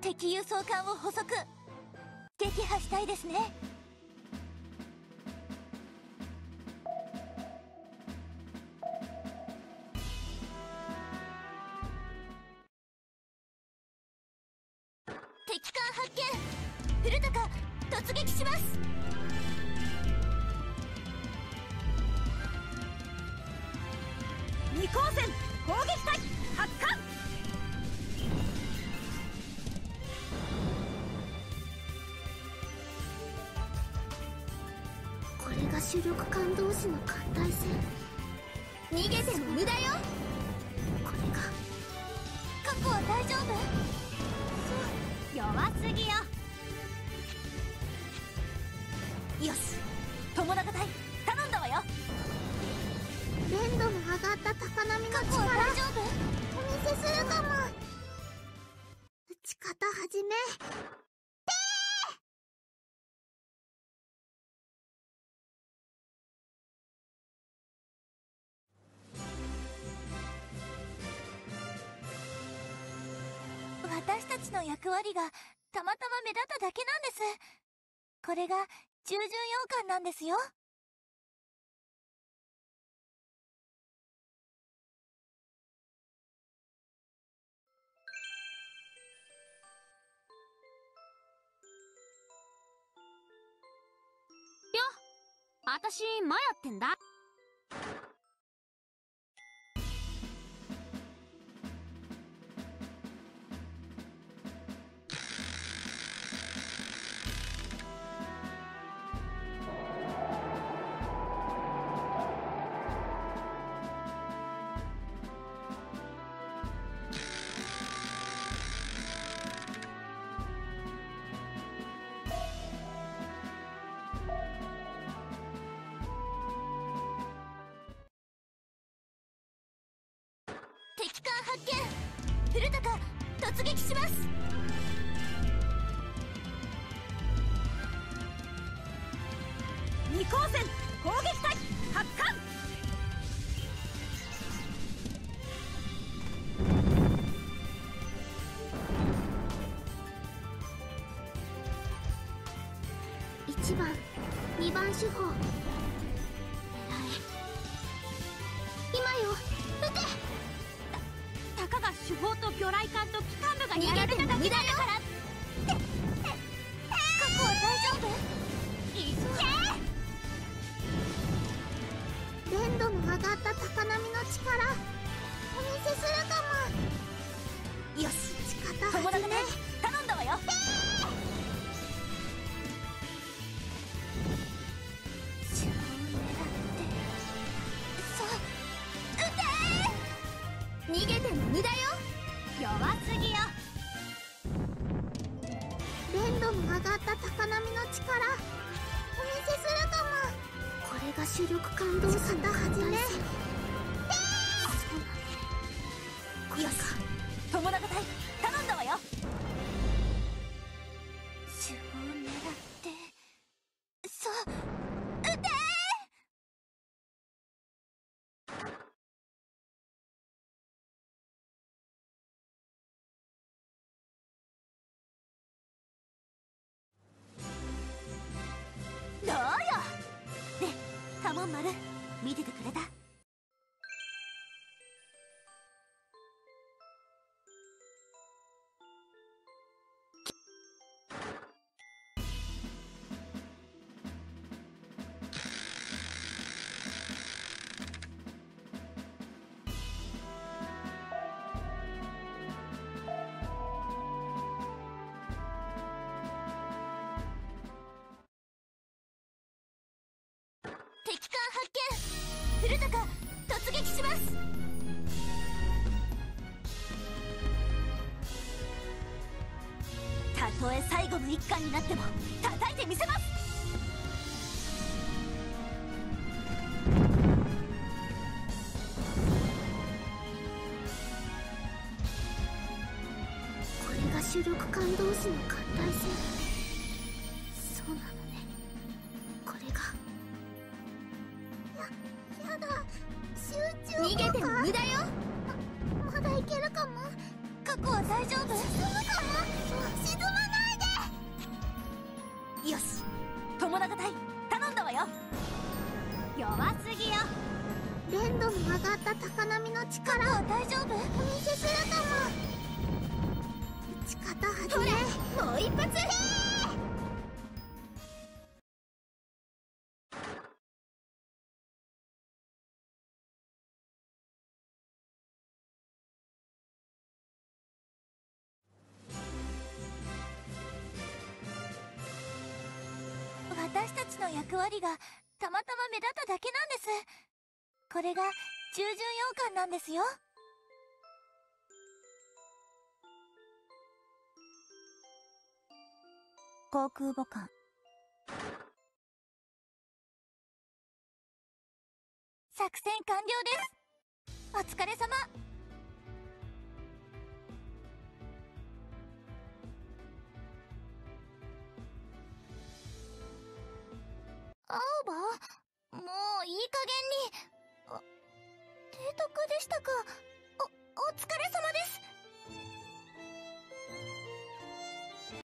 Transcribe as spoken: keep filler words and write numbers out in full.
敵輸送艦を捕捉撃破したいですね。敵艦発見。古高突撃します。二光線攻撃隊発艦。 これが主力艦同士の艦隊戦。 逃げても無駄よ。 これが過去は大丈夫？ 弱すぎよ。 よし、友永隊頼んだわよ。 連度の上がった高波の力過去は大丈夫？ お見せするかも。撃ち方はじめ私たちの役割がたまたま目立っただけなんです。これが従順洋艦なんですよ。 あたしマヤってんだ。 敵艦発見。古高突撃します。二光線攻撃隊発艦。 一番二番手法狙え。今よ撃て。たかが主砲と魚雷艦と機関部がやられただけなんだから。 過去は大丈夫？ いっけ。連度の上がった高波の力お見せするかも。 よし、 打ち方友はじめ永隊頼んだわよ。主砲を狙ってそう撃てー。逃げても無駄よ。 弱すぎよ。連度の上がった高波の力お見せするかも。これが主力艦同士のはじめ。 よし、友永隊頼んだわよ。主砲を狙ってそう撃てー。どうよ。で、カモン丸見ててくれた？敵艦発見。古高突撃します。たとえ最後の一艦になっても叩いてみせます。 これが主力艦同士の艦隊戦。そうなのね。これがややだ。集中逃げても無駄よ。 まだいけるかも。 過去は大大丈夫？ 沈むかも。沈まないで。 よし、友永隊頼んだわよ。 弱すぎよ。連度の上がった高波の力は大丈夫？ お見せするかも。打ち方はじめ。もう一発。 私たちの役割がたまたま目立っただけなんです。これが従順洋館なんですよ。航空母艦。作戦完了です。お疲れ様。 青葉、もういい加減に。あ、提督でしたか。お、お疲れ様です。